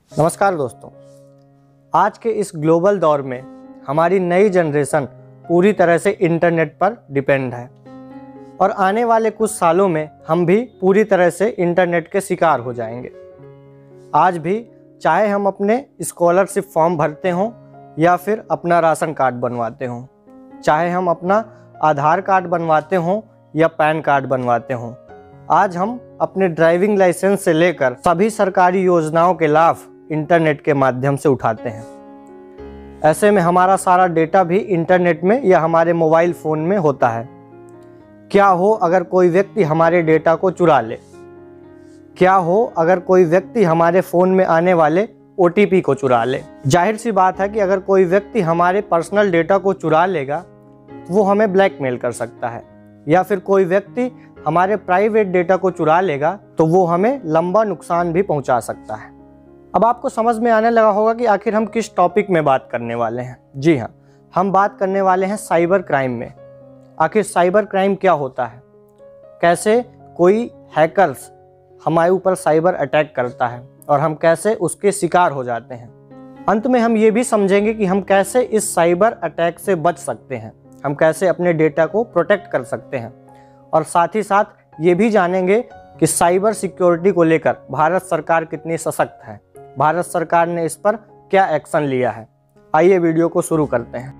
नमस्कार दोस्तों, आज के इस ग्लोबल दौर में हमारी नई जनरेशन पूरी तरह से इंटरनेट पर डिपेंड है और आने वाले कुछ सालों में हम भी पूरी तरह से इंटरनेट के शिकार हो जाएंगे। आज भी चाहे हम अपने स्कॉलरशिप फॉर्म भरते हों या फिर अपना राशन कार्ड बनवाते हों, चाहे हम अपना आधार कार्ड बनवाते हों या पैन कार्ड बनवाते हों, आज हम अपने ड्राइविंग लाइसेंस से लेकर सभी सरकारी योजनाओं के लाभ इंटरनेट के माध्यम से उठाते हैं। ऐसे में हमारा सारा डेटा भी इंटरनेट में या हमारे मोबाइल फ़ोन में होता है। क्या हो अगर कोई व्यक्ति हमारे डेटा को चुरा ले? क्या हो अगर कोई व्यक्ति हमारे फ़ोन में आने वाले OTP को चुरा ले? जाहिर सी बात है कि अगर कोई व्यक्ति हमारे पर्सनल डेटा को चुरा लेगा तो वो हमें ब्लैकमेल कर सकता है, या फिर कोई व्यक्ति हमारे प्राइवेट डेटा को चुरा लेगा तो वो हमें लंबा नुकसान भी पहुंचा सकता है। अब आपको समझ में आने लगा होगा कि आखिर हम किस टॉपिक में बात करने वाले हैं। जी हाँ, हम बात करने वाले हैं साइबर क्राइम में। आखिर साइबर क्राइम क्या होता है, कैसे कोई हैकर्स हमारे ऊपर साइबर अटैक करता है और हम कैसे उसके शिकार हो जाते हैं। अंत में हम ये भी समझेंगे कि हम कैसे इस साइबर अटैक से बच सकते हैं, हम कैसे अपने डेटा को प्रोटेक्ट कर सकते हैं, और साथ ही साथ ये भी जानेंगे कि साइबर सिक्योरिटी को लेकर भारत सरकार कितनी सशक्त है, भारत सरकार ने इस पर क्या एक्शन लिया है। आइए वीडियो को शुरू करते हैं।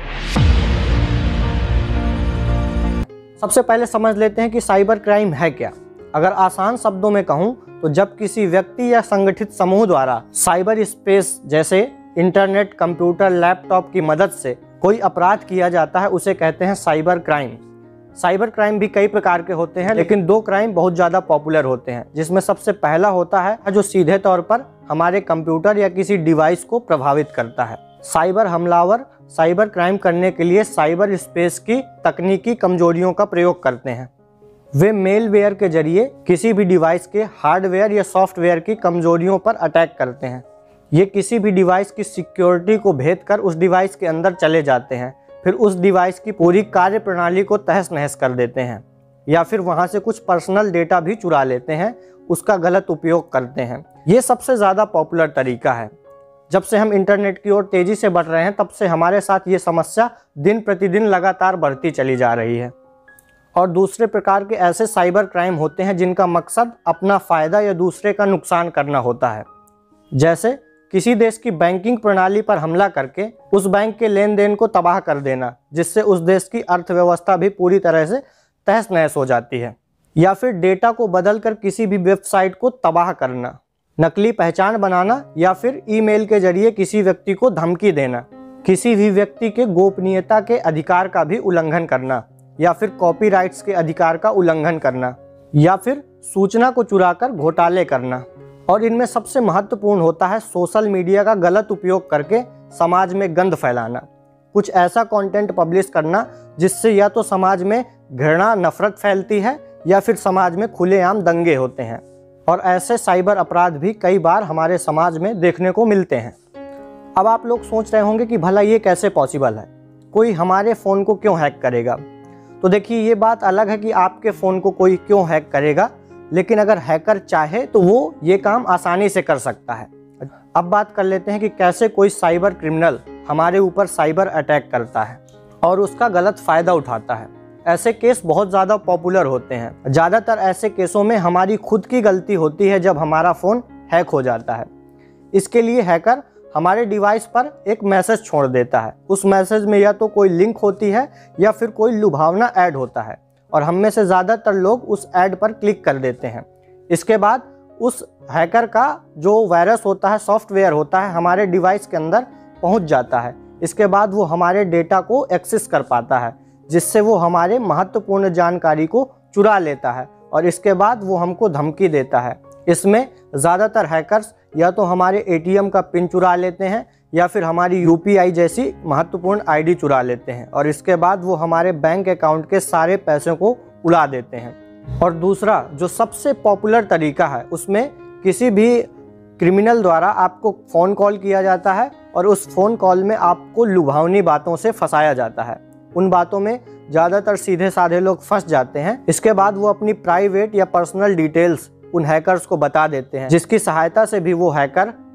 सबसे पहले समझ लेते हैं कि साइबर क्राइम है क्या। अगर आसान शब्दों में कहूं तो जब किसी व्यक्ति या संगठित समूह द्वारा साइबर स्पेस जैसे इंटरनेट, कंप्यूटर, लैपटॉप की मदद से कोई अपराध किया जाता है उसे कहते हैं साइबर क्राइम। साइबर क्राइम भी कई प्रकार के होते हैं, लेकिन दो क्राइम बहुत ज़्यादा पॉपुलर होते हैं, जिसमें सबसे पहला होता है जो सीधे तौर पर हमारे कंप्यूटर या किसी डिवाइस को प्रभावित करता है। साइबर हमलावर साइबर क्राइम करने के लिए साइबर स्पेस की तकनीकी कमजोरियों का प्रयोग करते हैं। वे मेलवेयर के जरिए किसी भी डिवाइस के हार्डवेयर या सॉफ्टवेयर की कमजोरियों पर अटैक करते हैं। ये किसी भी डिवाइस की सिक्योरिटी को भेद कर उस डिवाइस के अंदर चले जाते हैं, फिर उस डिवाइस की पूरी कार्य प्रणाली को तहस नहस कर देते हैं, या फिर वहां से कुछ पर्सनल डेटा भी चुरा लेते हैं, उसका गलत उपयोग करते हैं। ये सबसे ज़्यादा पॉपुलर तरीका है। जब से हम इंटरनेट की ओर तेज़ी से बढ़ रहे हैं तब से हमारे साथ ये समस्या दिन प्रतिदिन लगातार बढ़ती चली जा रही है। और दूसरे प्रकार के ऐसे साइबर क्राइम होते हैं जिनका मकसद अपना फ़ायदा या दूसरे का नुकसान करना होता है। जैसे किसी देश की बैंकिंग प्रणाली पर हमला करके उस बैंक के लेन देन को तबाह कर देना, जिससे उस देश की अर्थव्यवस्था भी पूरी तरह से तहस नहस हो जाती है। या फिर डेटा को बदलकर किसी भी वेबसाइट को तबाह करना, नकली पहचान बनाना, या फिर ईमेल के जरिए किसी व्यक्ति को धमकी देना, किसी भी व्यक्ति के गोपनीयता के अधिकार का भी उल्लंघन करना, या फिर कॉपीराइट्स के अधिकार का उल्लंघन करना, या फिर सूचना को चुराकर घोटाले करना। और इनमें सबसे महत्वपूर्ण होता है सोशल मीडिया का गलत उपयोग करके समाज में गंद फैलाना, कुछ ऐसा कंटेंट पब्लिश करना जिससे या तो समाज में घृणा, नफरत फैलती है, या फिर समाज में खुलेआम दंगे होते हैं। और ऐसे साइबर अपराध भी कई बार हमारे समाज में देखने को मिलते हैं। अब आप लोग सोच रहे होंगे कि भला ये कैसे पॉसिबल है, कोई हमारे फ़ोन को क्यों हैक करेगा। तो देखिए, ये बात अलग है कि आपके फ़ोन को कोई क्यों हैक करेगा, लेकिन अगर हैकर चाहे तो वो ये काम आसानी से कर सकता है। अब बात कर लेते हैं कि कैसे कोई साइबर क्रिमिनल हमारे ऊपर साइबर अटैक करता है और उसका गलत फ़ायदा उठाता है। ऐसे केस बहुत ज़्यादा पॉपुलर होते हैं। ज़्यादातर ऐसे केसों में हमारी खुद की गलती होती है जब हमारा फ़ोन हैक हो जाता है। इसके लिए हैकर हमारे डिवाइस पर एक मैसेज छोड़ देता है। उस मैसेज में या तो कोई लिंक होती है या फिर कोई लुभावना ऐड होता है, और हम में से ज़्यादातर लोग उस ऐड पर क्लिक कर देते हैं। इसके बाद उस हैकर का जो वायरस होता है, सॉफ्टवेयर होता है, हमारे डिवाइस के अंदर पहुंच जाता है। इसके बाद वो हमारे डेटा को एक्सेस कर पाता है, जिससे वो हमारे महत्वपूर्ण जानकारी को चुरा लेता है, और इसके बाद वो हमको धमकी देता है। इसमें ज़्यादातर हैकर्स या तो हमारे ATM का पिन चुरा लेते हैं, या फिर हमारी UPI जैसी महत्वपूर्ण ID चुरा लेते हैं, और इसके बाद वो हमारे बैंक अकाउंट के सारे पैसों को उड़ा देते हैं। और दूसरा जो सबसे पॉपुलर तरीका है, उसमें किसी भी क्रिमिनल द्वारा आपको फ़ोन कॉल किया जाता है और उस फ़ोन कॉल में आपको लुभावनी बातों से फंसाया जाता है। उन बातों में ज़्यादातर सीधे साधे लोग फंस जाते हैं। इसके बाद वो अपनी प्राइवेट या पर्सनल डिटेल्स उन हैकर्स को बता देते हैं, जिसकी सहायता से भी वो हैकर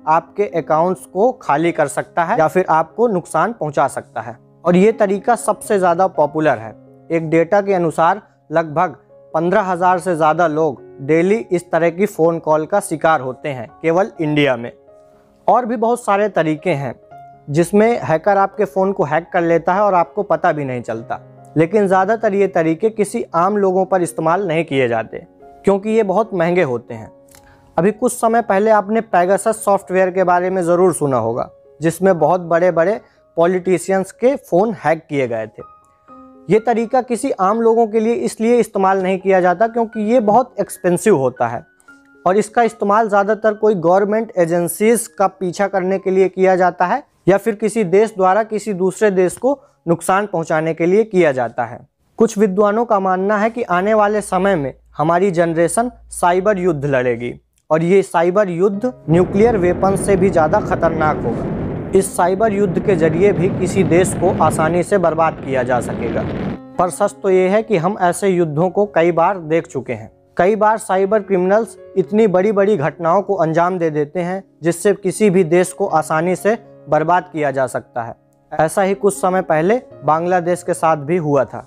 आपके अकाउंट्स को खाली कर सकता है या फिर आपको नुकसान पहुंचा सकता है। और ये तरीका सबसे ज़्यादा पॉपुलर है। एक डेटा के अनुसार लगभग 15,000 से ज़्यादा लोग डेली इस तरह की फ़ोन कॉल का शिकार होते हैं केवल इंडिया में। और भी बहुत सारे तरीके हैं जिसमें हैकर आपके फ़ोन को हैक कर लेता है और आपको पता भी नहीं चलता, लेकिन ज़्यादातर ये तरीके किसी आम लोगों पर इस्तेमाल नहीं किए जाते क्योंकि ये बहुत महंगे होते हैं। अभी कुछ समय पहले आपने पेगासस सॉफ्टवेयर के बारे में ज़रूर सुना होगा, जिसमें बहुत बड़े बड़े पॉलिटिशियंस के फ़ोन हैक किए गए थे। ये तरीका किसी आम लोगों के लिए इसलिए इस्तेमाल नहीं किया जाता क्योंकि ये बहुत एक्सपेंसिव होता है और इसका इस्तेमाल ज़्यादातर कोई गवर्नमेंट एजेंसीज का पीछा करने के लिए किया जाता है या फिर किसी देश द्वारा किसी दूसरे देश को नुकसान पहुंचाने के लिए किया जाता है। कुछ विद्वानों का मानना है कि आने वाले समय में हमारी जनरेशन साइबर युद्ध लड़ेगी और ये साइबर युद्ध न्यूक्लियर वेपन से भी ज़्यादा खतरनाक होगा। इस साइबर युद्ध के जरिए भी किसी देश को आसानी से बर्बाद किया जा सकेगा। पर सच तो ये है कि हम ऐसे युद्धों को कई बार देख चुके हैं। कई बार साइबर क्रिमिनल्स इतनी बड़ी बड़ी घटनाओं को अंजाम दे देते हैं जिससे किसी भी देश को आसानी से बर्बाद किया जा सकता है। ऐसा ही कुछ समय पहले बांग्लादेश के साथ भी हुआ था।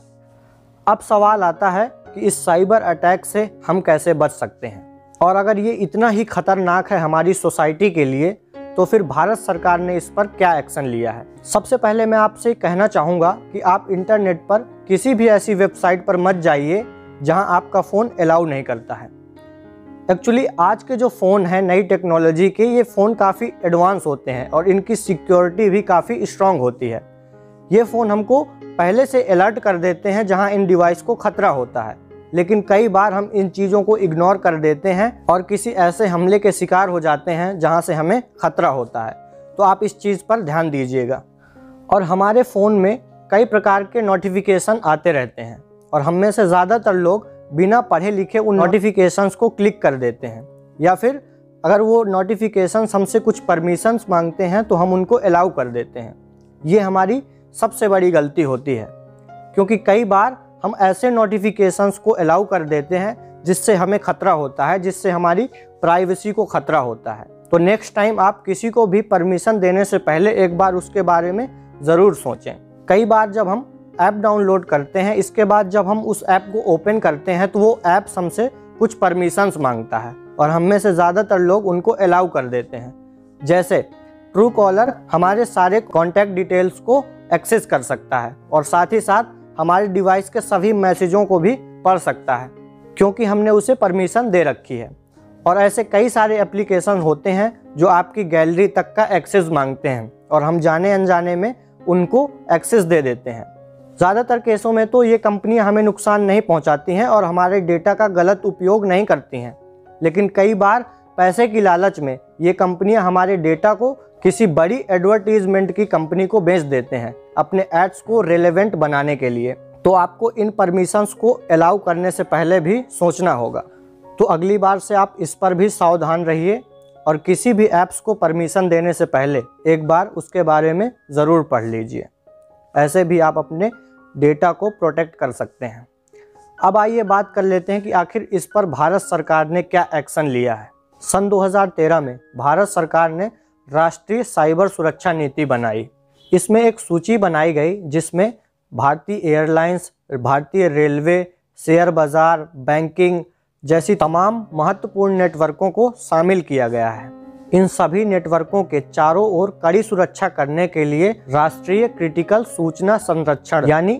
अब सवाल आता है कि इस साइबर अटैक से हम कैसे बच सकते हैं, और अगर ये इतना ही खतरनाक है हमारी सोसाइटी के लिए तो फिर भारत सरकार ने इस पर क्या एक्शन लिया है। सबसे पहले मैं आपसे कहना चाहूँगा कि आप इंटरनेट पर किसी भी ऐसी वेबसाइट पर मत जाइए जहां आपका फ़ोन अलाउ नहीं करता है। एक्चुअली आज के जो फ़ोन हैं नई टेक्नोलॉजी के, ये फ़ोन काफ़ी एडवांस होते हैं और इनकी सिक्योरिटी भी काफ़ी स्ट्रॉन्ग होती है। ये फ़ोन हमको पहले से अलर्ट कर देते हैं जहां इन डिवाइस को खतरा होता है, लेकिन कई बार हम इन चीज़ों को इग्नोर कर देते हैं और किसी ऐसे हमले के शिकार हो जाते हैं जहां से हमें खतरा होता है। तो आप इस चीज़ पर ध्यान दीजिएगा। और हमारे फ़ोन में कई प्रकार के नोटिफिकेशन आते रहते हैं और हम में से ज़्यादातर लोग बिना पढ़े लिखे उन नोटिफिकेशंस को क्लिक कर देते हैं, या फिर अगर वो नोटिफिकेशंस हमसे कुछ परमिशंस मांगते हैं तो हम उनको अलाउ कर देते हैं। ये हमारी सबसे बड़ी गलती होती है क्योंकि कई बार हम ऐसे नोटिफिकेशंस को अलाउ कर देते हैं जिससे हमें खतरा होता है, जिससे हमारी प्राइवेसी को खतरा होता है। तो नेक्स्ट टाइम आप किसी को भी परमिशन देने से पहले एक बार उसके बारे में ज़रूर सोचें। कई बार जब हम ऐप डाउनलोड करते हैं, इसके बाद जब हम उस ऐप को ओपन करते हैं तो वो ऐप हमसे कुछ परमिशंस मांगता है और हम में से ज़्यादातर लोग उनको अलाउ कर देते हैं। जैसे ट्रू कॉलर हमारे सारे कॉन्टैक्ट डिटेल्स को एक्सेस कर सकता है और साथ ही साथ हमारे डिवाइस के सभी मैसेजों को भी पढ़ सकता है क्योंकि हमने उसे परमिशन दे रखी है। और ऐसे कई सारे एप्लीकेशन होते हैं जो आपकी गैलरी तक का एक्सेस मांगते हैं और हम जाने अनजाने में उनको एक्सेस दे देते हैं। ज़्यादातर केसों में तो ये कंपनियां हमें नुकसान नहीं पहुंचाती हैं और हमारे डेटा का गलत उपयोग नहीं करती हैं, लेकिन कई बार पैसे की लालच में ये कंपनियां हमारे डेटा को किसी बड़ी एडवर्टीजमेंट की कंपनी को बेच देते हैं अपने एड्स को रेलेवेंट बनाने के लिए। तो आपको इन परमिशंस को अलाउ करने से पहले भी सोचना होगा। तो अगली बार से आप इस पर भी सावधान रहिए और किसी भी ऐप्स को परमिशन देने से पहले एक बार उसके बारे में ज़रूर पढ़ लीजिए। ऐसे भी आप अपने डेटा को प्रोटेक्ट कर सकते हैं। अब आइए बात कर लेते हैं कि आखिर इस पर भारत सरकार ने क्या एक्शन लिया है। सन 2013 में भारत सरकार ने राष्ट्रीय साइबर सुरक्षा नीति बनाई। इसमें एक सूची बनाई गई जिसमें भारतीय एयरलाइंस, भारतीय रेलवे, शेयर बाजार, बैंकिंग जैसी तमाम महत्वपूर्ण नेटवर्कों को शामिल किया गया है। इन सभी नेटवर्कों के चारों ओर कड़ी सुरक्षा करने के लिए राष्ट्रीय क्रिटिकल सूचना संरक्षण यानी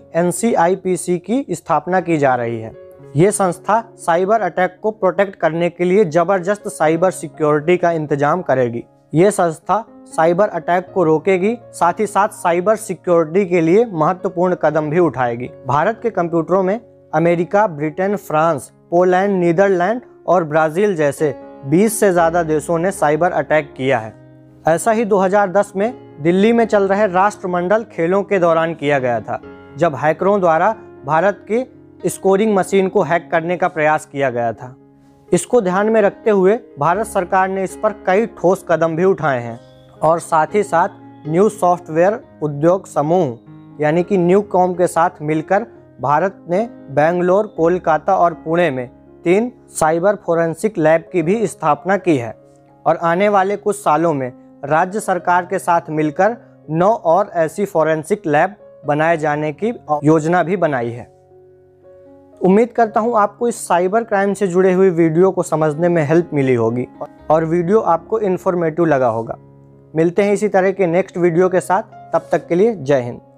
NCIPC की स्थापना की जा रही है। ये संस्था साइबर अटैक को प्रोटेक्ट करने के लिए जबरदस्त साइबर सिक्योरिटी का इंतजाम करेगी। ये संस्था साइबर अटैक को रोकेगी, साथ ही साथ साइबर सिक्योरिटी के लिए महत्वपूर्ण कदम भी उठाएगी। भारत के कंप्यूटरों में America, Britain, France, Poland, Netherland और ब्राज़ील जैसे 20 से ज़्यादा देशों ने साइबर अटैक किया है। ऐसा ही 2010 में दिल्ली में चल रहे राष्ट्रमंडल खेलों के दौरान किया गया था, जब हैकरों द्वारा भारत की स्कोरिंग मशीन को हैक करने का प्रयास किया गया था। इसको ध्यान में रखते हुए भारत सरकार ने इस पर कई ठोस कदम भी उठाए हैं और साथ ही साथ न्यू सॉफ्टवेयर उद्योग समूह यानी कि न्यूकॉम के साथ मिलकर भारत ने बेंगलोर, कोलकाता और पुणे में 3 साइबर फोरेंसिक लैब की भी स्थापना की है। और आने वाले कुछ सालों में राज्य सरकार के साथ मिलकर 9 और ऐसी फॉरेंसिक लैब बनाए जाने की योजना भी बनाई है। उम्मीद करता हूं आपको इस साइबर क्राइम से जुड़े हुए वीडियो को समझने में हेल्प मिली होगी और वीडियो आपको इन्फॉर्मेटिव लगा होगा। मिलते हैं इसी तरह के नेक्स्ट वीडियो के साथ, तब तक के लिए जय हिंद।